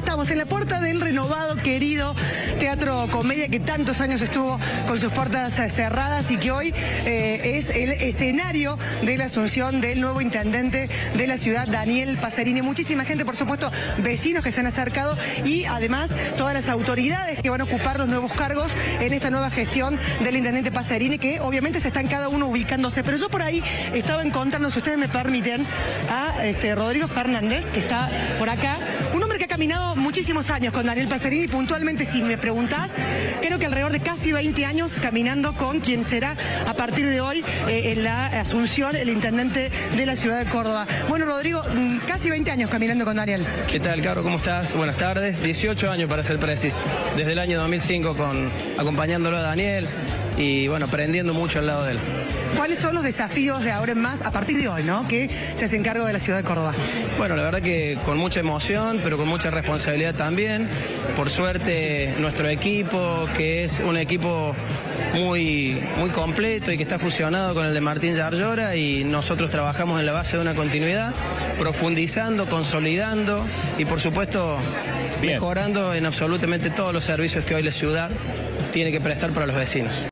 estamos en la puerta del renovado, querido Teatro Comedia, que tantos años estuvo con sus puertas cerradas y que hoy es el escenario de la asunción del nuevo intendente de la ciudad, Daniel Pacerini. Muchísima gente, por supuesto, vecinos que se han acercado y además todas las autoridades que van a ocupar los nuevos cargos en esta nueva gestión del intendente Pacerini, que obviamente se están cada uno ubicándose. Pero yo por ahí estaba encontrando, si ustedes me permiten, a Rodrigo Fernández, que está por acá, un hombre que ha caminado muchísimos años con Daniel Pacerini, puntualmente, si me preguntás, creo que alrededor de casi 20 años caminando con quien será a partir de hoy en la asunción el intendente de la ciudad de Córdoba. Bueno, Rodrigo, casi 20 años caminando con Daniel. ¿Qué tal, Caro? ¿Cómo estás? Buenas tardes. 18 años para ser preciso. Desde el año 2005 acompañándolo a Daniel y bueno, aprendiendo mucho al lado de él. ¿Cuáles son los desafíos de ahora en más, a partir de hoy, ¿no?, que se hace cargo de la ciudad de Córdoba? Bueno, la verdad que con mucha emoción, pero con mucha responsabilidad también. Por suerte, nuestro equipo, que es un equipo muy completo y que está fusionado con el de Martín Yarlora, y nosotros trabajamos en la base de una continuidad, profundizando, consolidando y por supuesto mejorando en absolutamente todos los servicios que hoy la ciudad tiene que prestar para los vecinos.